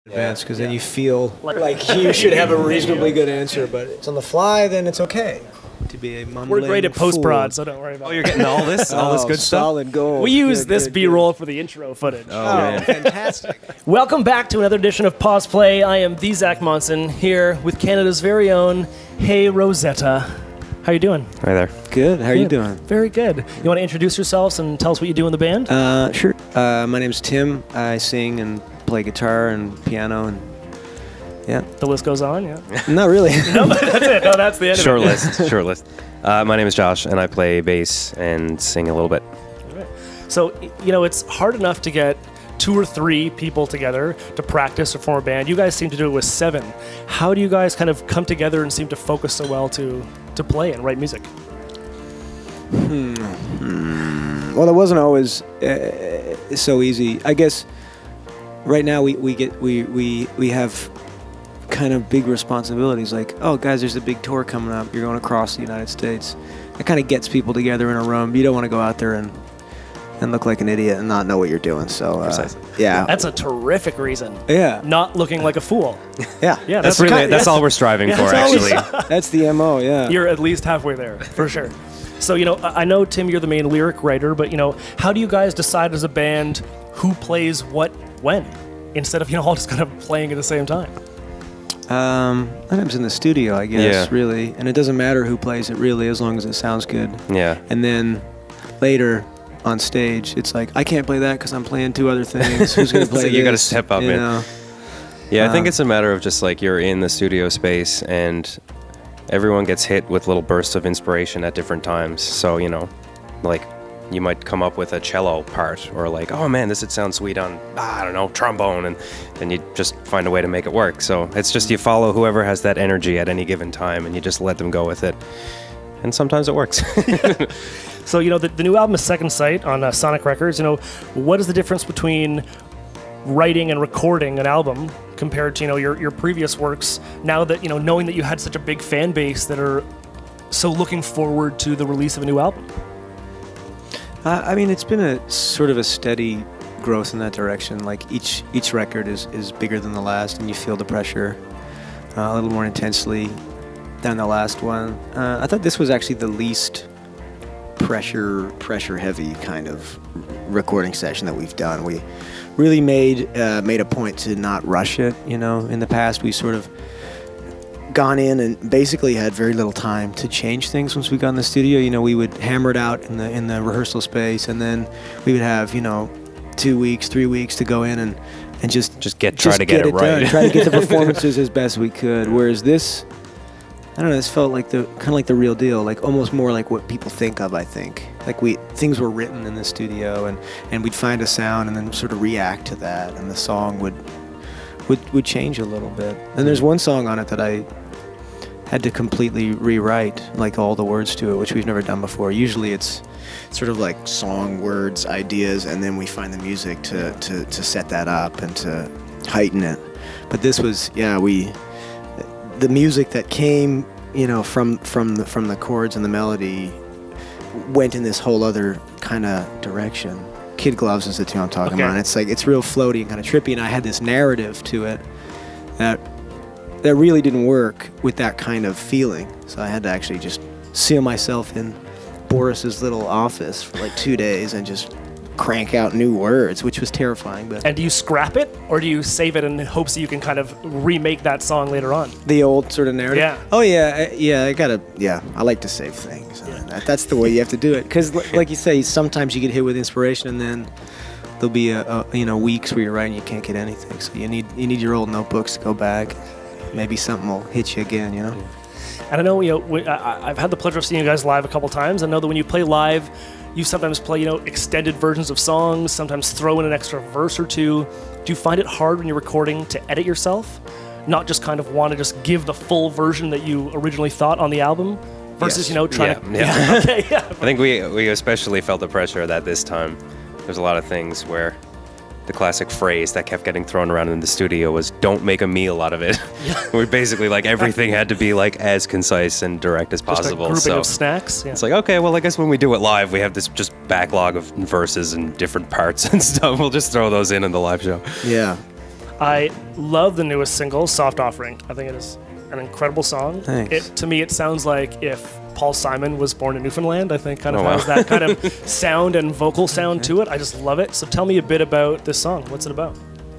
advance, because then you feel like you should have a reasonably good answer, but it's on the fly, then it's okay to be a mumbling. We're great at post-prod, fool. so don't worry about it. Oh, you're getting all this good stuff? Solid gold. We use this B-roll for the intro footage. Oh, fantastic. Welcome back to another edition of Pause Play. I am the Zach Monson, here with Canada's very own Hey Rosetta. How you doing? Hi there. Good. How are you doing? Very good. You want to introduce yourselves and tell us what you do in the band? Sure. My name's Tim. I sing and play guitar and piano and yeah. The list goes on, yeah. Not really. No, that's it. No, that's the end Short of it. list. Short list. My name is Josh, and I play bass and sing a little bit. Right. So, you know, it's hard enough to get 2 or 3 people together to practice or form a band. You guys seem to do it with 7. How do you guys kind of come together and seem to focus so well to play and write music? Well, it wasn't always so easy. I guess right now we have kind of big responsibilities, like, oh guys, there's a big tour coming up, you're going across the United States. It kind of gets people together in a room. You don't want to go out there and look like an idiot and not know what you're doing. So yeah, that's a terrific reason. Yeah, not looking like a fool. Yeah, yeah, that's all we're striving for, actually. That's the MO. Yeah, you're at least halfway there for sure. So, you know, I know, Tim, you're the main lyric writer, but, you know, how do you guys decide as a band who plays what when, instead of, you know, all just kind of playing at the same time? Sometimes in the studio, I guess, really. And it doesn't matter who plays it, really, as long as it sounds good. Yeah. And then later on stage, it's like, I can't play that because I'm playing 2 other things. Who's going to play So you got to step up, man. Know? Yeah, I think it's a matter of just, like, you're in the studio space and everyone gets hit with little bursts of inspiration at different times. So, you know, like, you might come up with a cello part, or like, oh man, this would sound sweet on, I don't know, trombone, and then you just find a way to make it work. So it's just you follow whoever has that energy at any given time, and you just let them go with it. And sometimes it works. So, you know, the new album is Second Sight on Sonic Records. You know, what is the difference between writing and recording an album compared to, you know, your previous works, now that, you know, knowing that you had such a big fan base that are so looking forward to the release of a new album? I mean, it's been a sort of a steady growth in that direction. Like each record is bigger than the last, and you feel the pressure a little more intensely than the last one. I thought this was actually the least pressure heavy kind of recording session that we've done. We really made a point to not rush it. You know, in the past we sort of gone in and basically had very little time to change things. Once we got in the studio, you know, we would hammer it out in the rehearsal space, and then we would have, you know, 2 weeks, 3 weeks to go in and just try to get it right. Done, try to get the performances as best we could. Whereas this, I don't know, this felt like kind of like the real deal, like almost more like what people think of. I think like things were written in the studio, and we'd find a sound and then sort of react to that, and the song would change a little bit. And there's one song on it that I had to completely rewrite, like all the words to it, which we've never done before. Usually it's sort of like song, words, ideas, and then we find the music to set that up and to heighten it. But this was, yeah, the music that came, you know, from the chords and the melody went in this whole other kind of direction. Kid Gloves is the tune I'm talking about. It's like, it's real floaty and kind of trippy, and I had this narrative to it that really didn't work with that kind of feeling. So I had to actually just seal myself in Boris's little office for like 2 days and just crank out new words, which was terrifying. But and do you scrap it, or do you save it in hopes that you can kind of remake that song later on? The old sort of narrative? Yeah. Oh yeah, I like to save things. Yeah. That's the way you have to do it. Because like you say, sometimes you get hit with inspiration, and then there'll be you know, weeks where you're writing, you can't get anything. So you need your old notebooks to go back. Maybe something will hit you again, you know? And I know, you know, I've had the pleasure of seeing you guys live a couple times. I know that when you play live, you sometimes play, you know, extended versions of songs, sometimes throw in an extra verse or two. Do you find it hard when you're recording to edit yourself? Not just kind of want to just give the full version that you originally thought on the album versus, you know, trying to... Yeah. Okay, yeah. I think we especially felt the pressure of that this time. There's a lot of things where the classic phrase that kept getting thrown around in the studio was, don't make a meal out of it. We basically, like, everything had to be like as concise and direct as possible. Just a grouping of snacks. Yeah. It's like, okay, well, I guess when we do it live, we have this just backlog of verses and different parts and stuff. We'll just throw those in the live show. Yeah. I love the newest single, Soft Offering. I think it is an incredible song. Thanks. To me, it sounds like if Paul Simon was born in Newfoundland. I think kind of Oh, wow. has that kind of sound and vocal sound to it. I just love it. So tell me a bit about this song. What's it about?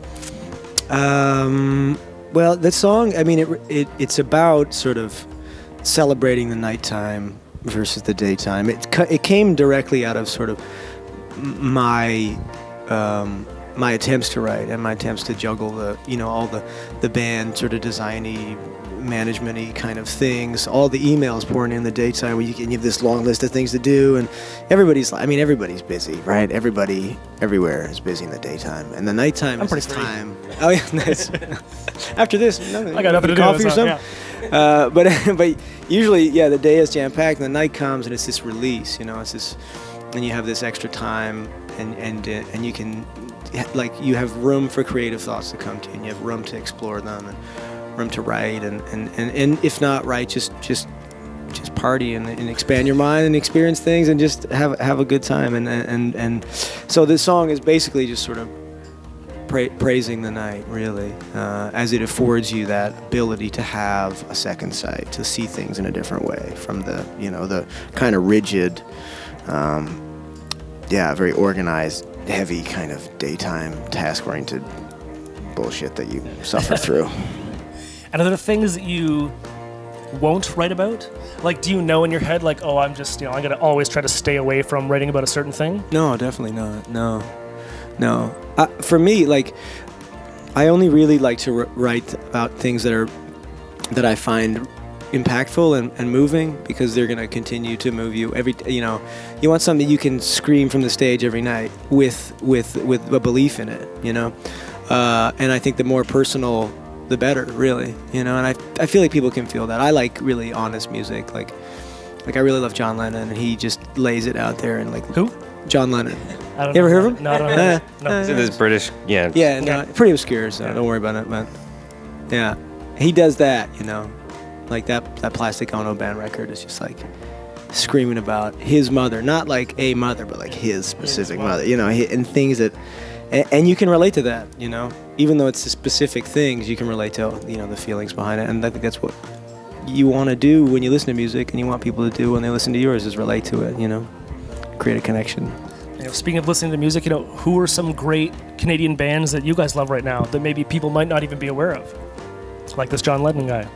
Well, the song, I mean, it's about sort of celebrating the nighttime versus the daytime. It came directly out of sort of my my attempts to write and my attempts to juggle all the band sort of designy, management-y kind of things, all the emails pouring in the daytime where you have this long list of things to do, and everybody's busy, right? Everybody everywhere is busy in the daytime, and the nighttime is this time. Oh yeah, nice. After this, I got nothing to do. Coffee or something. Yeah. But usually, yeah, the day is jam-packed, and the night comes, and it's this release. It's this, and you have this extra time, and you can, like, you have room for creative thoughts to come to you, and you have room to explore them, and room to write, and if not write, just party and expand your mind and experience things and just have a good time, and so this song is basically just sort of praising the night, really, as it affords you that ability to have a second sight, to see things in a different way from the kind of rigid, very organized, heavy kind of daytime task-oriented bullshit that you suffer through. And are there things that you won't write about? Like, do you know in your head, like, oh, I'm just, I'm going to always try to stay away from writing about a certain thing? No, definitely not. No. For me, like, I only really like to write about things that I find impactful and moving, because they're going to continue to move you you want something you can scream from the stage every night with a belief in it, and I think the more personal, the better, really, and I feel like people can feel that. I like really honest music, like I really love John Lennon, and he just lays it out there, and like, who? John Lennon. I don't you ever know. heard of him? No, I don't know. No. Is it this British? Yeah. Yeah, no, pretty obscure, so don't worry about it, but yeah, he does that, like that Plastic Ono Band record is just like screaming about his mother, not like a mother, but like his specific mother, and things that, and you can relate to that, even though it's the specific things, you can relate to, the feelings behind it, and I think that's what you want to do when you listen to music, and you want people to do when they listen to yours, is relate to it, create a connection. Speaking of listening to music, who are some great Canadian bands that you guys love right now that maybe people might not even be aware of, like this John Lennon guy?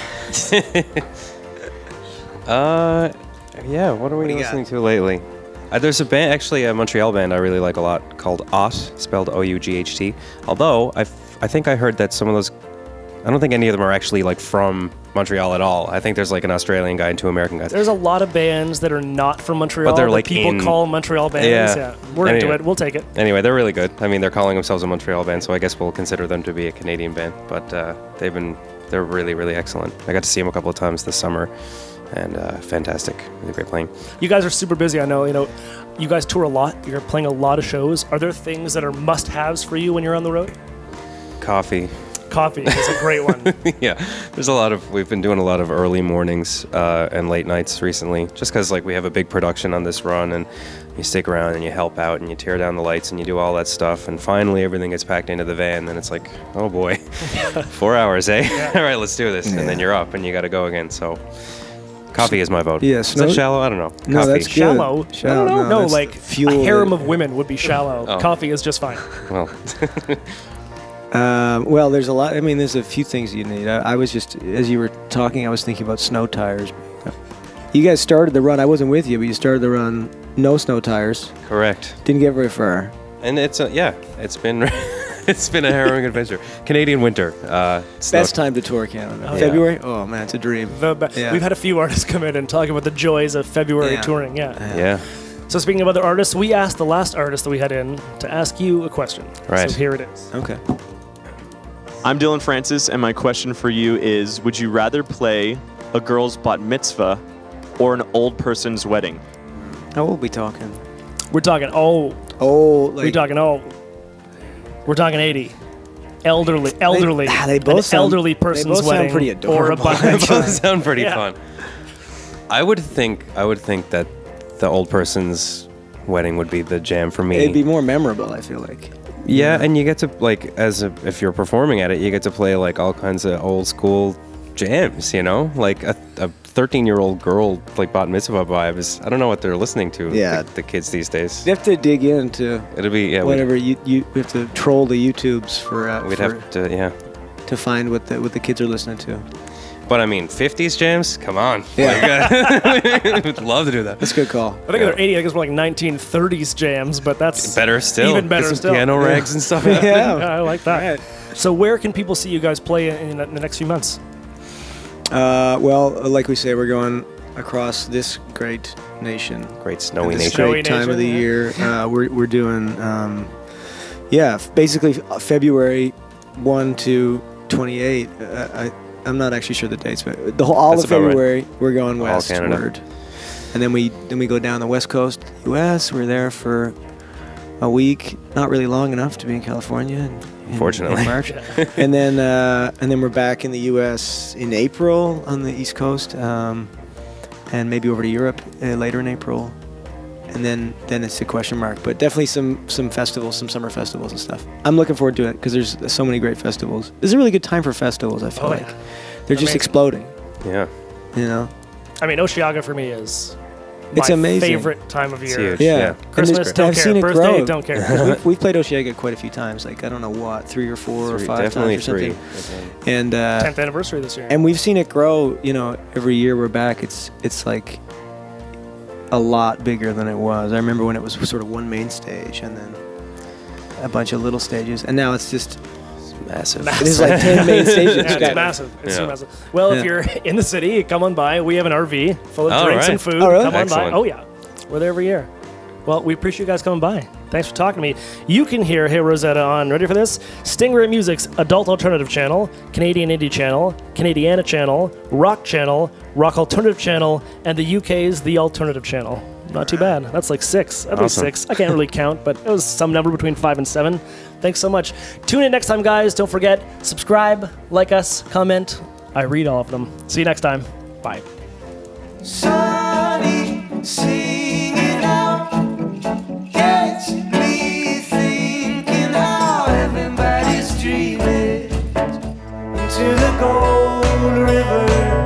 Yeah, what are we listening to lately? There's a band, actually a Montreal band I really like a lot, called Ought, spelled O-U-G-H-T. Although I think I heard that some of those, I don't think any of them are actually like from Montreal at all. I think there's like an Australian guy and two American guys. There's a lot of bands that are not from Montreal, but they're like people call Montreal bands. Yeah. We're into it. We'll take it. Anyway, they're really good. I mean, they're calling themselves a Montreal band, so I guess we'll consider them to be a Canadian band. But they're really, really excellent. I got to see them a couple of times this summer, and fantastic. Really great playing. You guys are super busy, I know. You guys tour a lot. You're playing a lot of shows. Are there things that are must-haves for you when you're on the road? Coffee. Coffee is a great one. Yeah, we've been doing a lot of early mornings and late nights recently, just because like we have a big production on this run, and you stick around and you help out and you tear down the lights and you do all that stuff, and finally everything gets packed into the van, and it's like, oh boy, 4 hours, eh? Yeah. All right, let's do this, and then you're up and you got to go again. So coffee is my vote. Yeah, is that shallow? I don't know. No, coffee. that's good. Shallow. Shallow. No, like fuel. A harem of women would be shallow. Oh. Coffee is just fine. Well. Well, there's a lot. I mean, there's a few things you need. I was just, as you were talking, I was thinking about snow tires. You guys started the run. I wasn't with you, but you started the run no snow tires. Correct. Didn't get very far. And it's been it's been a harrowing adventure. Canadian winter. Best time to tour Canada. February. Oh man, it's a dream. We've had a few artists come in and talk about the joys of February touring. Yeah. So speaking of other artists, we asked the last artist that we had in to ask you a question. Right. So here it is. Okay. I'm Dylan Francis, and my question for you is, would you rather play a girl's bat mitzvah or an old person's wedding? How old are we talking? We're talking old. We're talking 80. Elderly. They both sound, elderly person's they both wedding. Sound pretty adorable. Or a bat They mitzvah. both sound pretty fun. I would think that the old person's wedding would be the jam for me. It'd be more memorable, I feel like. Yeah, and you get to like if you're performing at it, you get to play like all kinds of old school jams. You know, like a 13-year-old girl like bat mitzvah vibe is. I don't know what they're listening to. Yeah. the kids these days. You have to dig into It'll be whatever we have to troll the YouTubes We'd have to to find what the kids are listening to. But I mean, 50s jams? Come on. Yeah. Like, we'd love to do that. That's a good call. I think they're 80. I guess we're like 1930s jams, but that's Better still. Even better Get some still. piano rags and stuff. Yeah. Yeah, I like that. Right. So where can people see you guys play in the next few months? Well, like we say, we're going across this great nation. Great snowy This nation. great time of the year. We're doing, basically February 1 to 28. I'm not actually sure the dates, but all That's of about right. February we're going All Canada. westward, and then we go down the west coast, U.S. We're there for a week, not really long enough to be in California. In Fortunately. March, and then we're back in the U.S. in April on the East Coast, and maybe over to Europe later in April. And then it's a question mark, but definitely some festivals, some summer festivals and stuff. I'm looking forward to it because there's so many great festivals. This is a really good time for festivals. I feel like they're just Amazing. exploding. Yeah. You know, I mean, Osheaga for me is It's my amazing. favorite time of It's year. huge. yeah. Yeah. And Christmas, I've don't seen care. it Birthday, grow. don't care. We've played Osheaga quite a few times. Like I don't know what, 3 or 4 or 5 Definitely times or something. 3. And 10th anniversary this year. and we've seen it grow. You know, every year we're back. It's like a lot bigger than it was. I remember when it was sort of one main stage and then a bunch of little stages, and now it's just Massive. it is like 10 main stages. Yeah, it's massive. It's so Yeah. massive. Well, if Yeah. you're in the city, come on by. We have an RV full of All drinks right. and food. Oh, really? Come on Excellent. by. Oh, yeah. We're there every year. Well, we appreciate you guys coming by. Thanks for talking to me. You can hear Hey Rosetta on, ready for this? Stingray Music's Adult Alternative Channel, Canadian Indie Channel, Canadiana Channel, Rock Channel, Rock Alternative Channel, and the UK's The Alternative Channel. Not too bad. That's like 6. At least Awesome. 6. I can't really count, but it was some number between 5 and 7. Thanks so much. Tune in next time, guys. Don't forget, subscribe, like us, comment. I read all of them. See you next time. Bye. Sunny singing out gets me thinking how everybody's dreaming into the Gold River.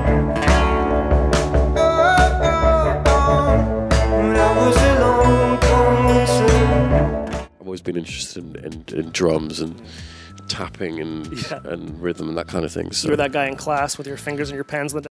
That was a long concert. I've always been interested in drums and tapping and rhythm and that kind of thing. So You were that guy in class with your fingers and your pens.